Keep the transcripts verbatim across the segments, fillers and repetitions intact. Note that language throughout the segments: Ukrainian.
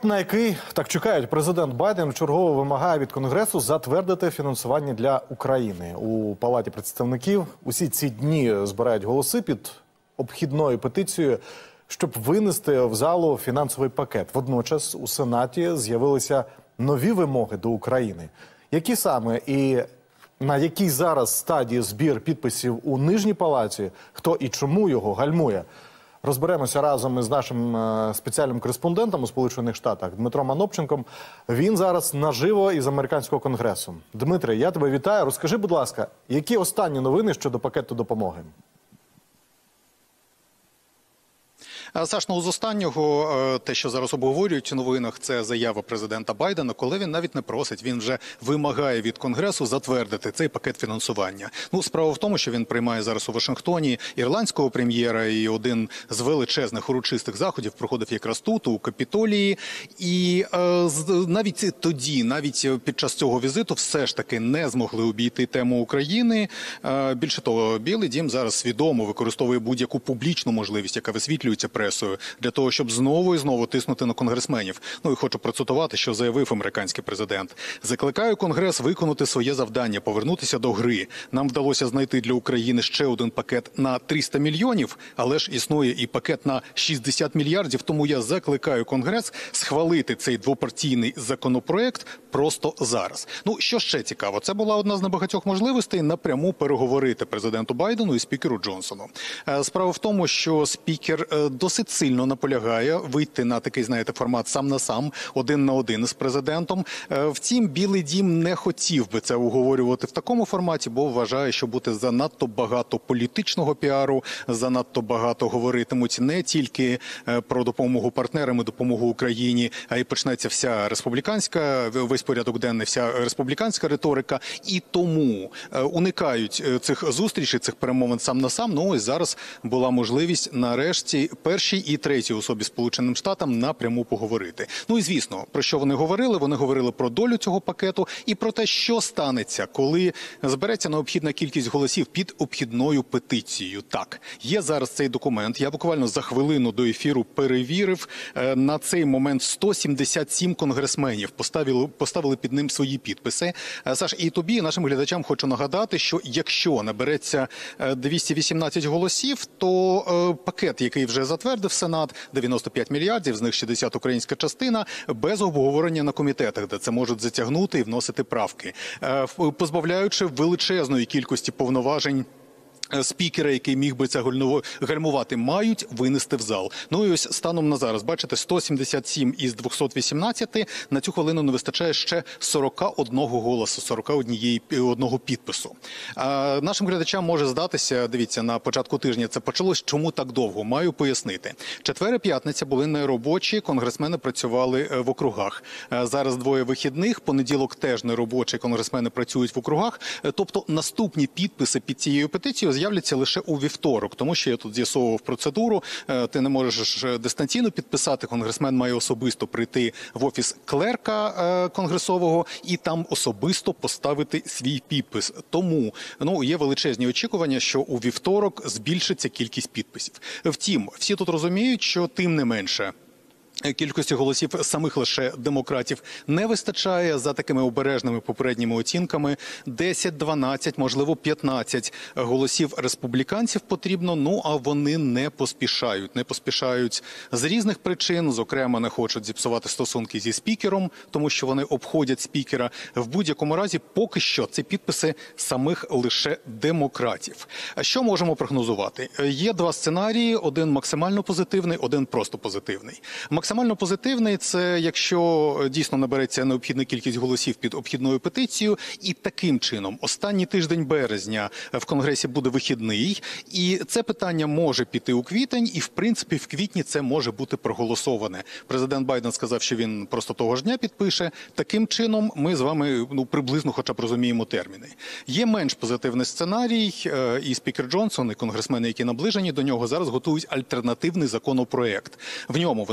на який, так чекають, президент Байден вчергово вимагає від Конгресу затвердити фінансування для України. У Палаті представників усі ці дні збирають голоси під обхідною петицією, щоб винести в залу фінансовий пакет. Водночас у Сенаті з'явилися нові вимоги до України. Які саме і на якій зараз стадії збір підписів у Нижній Палаті, хто і чому його гальмує? Розберемося разом із нашим спеціальним кореспондентом у Сполучених Штатах Дмитром Анопченком. Він зараз наживо із американського конгресу. Дмитре, я тебе вітаю. Розкажи, будь ласка, які останні новини щодо пакету допомоги? Саш, ну, з останнього, те, що зараз обговорюють у новинах, це заява президента Байдена, коли він навіть не просить, він вже вимагає від Конгресу затвердити цей пакет фінансування. Ну, справа в тому, що він приймає зараз у Вашингтоні ірландського прем'єра, і один з величезних урочистих заходів проходив якраз тут, у Капітолії. І е, навіть тоді, навіть під час цього візиту, все ж таки не змогли обійти тему України. Е, більше того, Білий дім зараз свідомо використовує будь-яку публічну можливість, яка висвітлюється пресою, для того, щоб знову і знову тиснути на конгресменів. Ну і хочу процитувати, що заявив американський президент. «Закликаю Конгрес виконати своє завдання, повернутися до гри. Нам вдалося знайти для України ще один пакет на триста мільйонів, але ж існує і пакет на шістдесят мільярдів, тому я закликаю Конгрес схвалити цей двопартійний законопроект просто зараз». Ну, що ще цікаво, це була одна з небагатьох можливостей напряму переговорити президенту Байдену і спікеру Джонсону. Справа в тому, що спікер досить сильно наполягає вийти на такий, знаєте, формат сам на сам, один на один з президентом. Втім, Білий дім не хотів би це уговорювати в такому форматі, бо вважає, що буде занадто багато політичного піару, занадто багато говоритимуть не тільки про допомогу партнерам і допомогу Україні, а й почнеться вся республіканська, весь порядок денний, вся республіканська риторика. І тому уникають цих зустрічей, цих перемовин сам на сам. Ну, ось зараз була можливість нарешті першій і третій особі Сполученим Штатам напряму поговорити. Ну і звісно, про що вони говорили? Вони говорили про долю цього пакету і про те, що станеться, коли збереться необхідна кількість голосів під обхідною петицією. Так, є зараз цей документ. Я буквально за хвилину до ефіру перевірив. На цей момент сто сімдесят сім конгресменів поставили, поставили під ним свої підписи. Саш, і тобі, і нашим глядачам хочу нагадати, що якщо набереться двісті вісімнадцять голосів, то пакет, який вже затвердив Сенат, дев'яносто п'ять мільярдів, з них шістдесят українська частина, без обговорення на комітетах, де це можуть затягнути і вносити правки, позбавляючи величезної кількості повноважень спікера, який міг би це гальмувати, мають винести в зал. Ну і ось станом на зараз, бачите, сто сімдесят сім із двохсот вісімнадцяти, на цю хвилину не вистачає ще сорок один голосу, сорок один підпису. А нашим глядачам може здатися, дивіться, на початку тижня це почалось, чому так довго? Маю пояснити. Четвер і п'ятниця були неробочі, конгресмени працювали в округах. Зараз двоє вихідних, понеділок теж неробочі, конгресмени працюють в округах. Тобто наступні підписи під цією петицією з'являться лише у вівторок, тому що я тут з'ясовував процедуру. Ти не можеш дистанційно підписати, конгресмен має особисто прийти в офіс клерка конгресового і там особисто поставити свій підпис. Тому, ну, є величезні очікування, що у вівторок збільшиться кількість підписів. Втім, всі тут розуміють, що тим не менше кількості голосів самих лише демократів не вистачає. За такими обережними попередніми оцінками десять-дванадцять, можливо п'ятнадцять голосів республіканців потрібно, ну а вони не поспішають. Не поспішають з різних причин, зокрема не хочуть зіпсувати стосунки зі спікером, тому що вони обходять спікера. В будь-якому разі поки що це підписи самих лише демократів. А що можемо прогнозувати? Є два сценарії, один максимально позитивний, один просто позитивний. Максимально позитивний – це якщо дійсно набереться необхідна кількість голосів під обхідною петицією, і таким чином останній тиждень березня в Конгресі буде вихідний, і це питання може піти у квітень, і в принципі в квітні це може бути проголосоване. Президент Байден сказав, що він просто того ж дня підпише. Таким чином ми з вами, ну, приблизно хоча б розуміємо терміни. Є менш позитивний сценарій, і спікер Джонсон, і конгресмени, які наближені до нього, зараз готують альтернативний законопроект. В ньому вони хочуть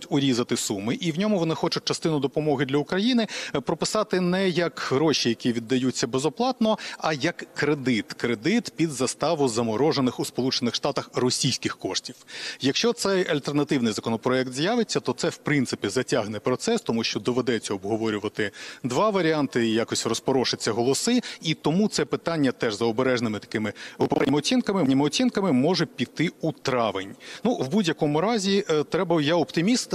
хочуть урізати суми, і в ньому вони хочуть частину допомоги для України прописати не як гроші, які віддаються безоплатно, а як кредит. Кредит під заставу заморожених у Сполучених Штатах російських коштів. Якщо цей альтернативний законопроект з'явиться, то це в принципі затягне процес, тому що доведеться обговорювати два варіанти, і якось розпорошаться голоси, і тому це питання теж за обережними такими попередніми оцінками, оцінками може піти у травень. Ну, в будь-якому разі, треба, я оптиміст,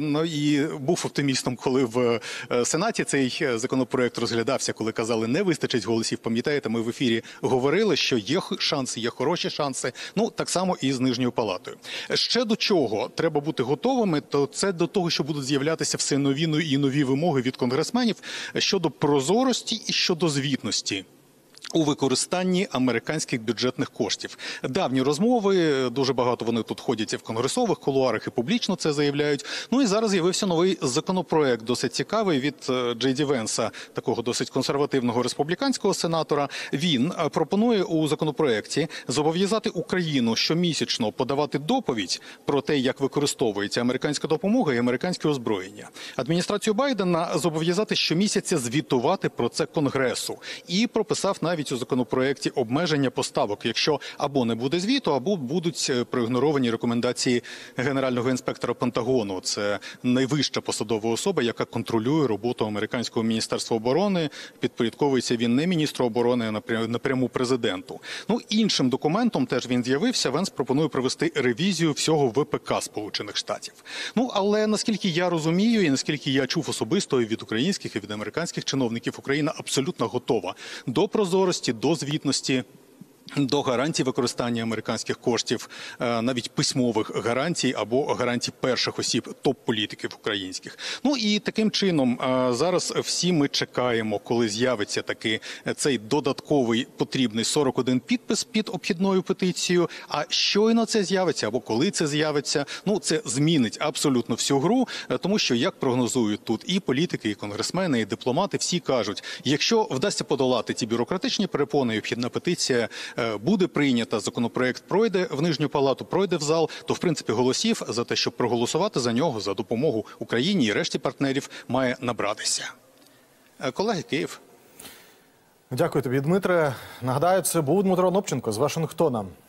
і був оптимістом, коли в Сенаті цей законопроект розглядався, коли казали, не вистачить голосів. Пам'ятаєте, ми в ефірі говорили, що є шанси, є хороші шанси. Ну, так само і з Нижньою палатою. Ще до чого треба бути готовими, то це до того, що будуть з'являтися все нові і нові вимоги від конгресменів щодо прозорості і щодо звітності у використанні американських бюджетних коштів. Давні розмови, дуже багато вони тут ходять і в конгресових кулуарах, і публічно це заявляють. Ну і зараз з'явився новий законопроект, досить цікавий, від Джей Ді Венса, такого досить консервативного республіканського сенатора. Він пропонує у законопроекті зобов'язати Україну щомісячно подавати доповідь про те, як використовується американська допомога і американське озброєння. Адміністрацію Байдена зобов'язати щомісяця звітувати про це Конгресу. І прописав навіть у законопроекті обмеження поставок, якщо або не буде звіту, або будуть проігноровані рекомендації Генерального інспектора Пентагону. Це найвища посадова особа, яка контролює роботу американського міністерства оборони. Підпорядковується він не міністру оборони, а напряму президенту. Ну, іншим документом теж він з'явився. Венс пропонує провести ревізію всього В П К Сполучених Штатів. Ну, але наскільки я розумію і наскільки я чув особисто і від українських, і від американських чиновників, Україна абсолютно готова до прозорості, до звітності, до гарантій використання американських коштів, навіть письмових гарантій або гарантій перших осіб топ-політиків українських. Ну і таким чином зараз всі ми чекаємо, коли з'явиться таки цей додатковий потрібний сорок один підпис під обхідною петицією. А щойно це з'явиться або коли це з'явиться, ну це змінить абсолютно всю гру, тому що, як прогнозують тут і політики, і конгресмени, і дипломати, всі кажуть, якщо вдасться подолати ці бюрократичні перепони, і обхідна петиція буде прийнята, законопроект пройде в Нижню палату, пройде в зал, то в принципі голосів за те, щоб проголосувати за нього, за допомогу Україні і решті партнерів, має набратися. Колеги, Київ. Дякую тобі, Дмитре. Нагадаю, це був Дмитро Анопченко з Вашингтона.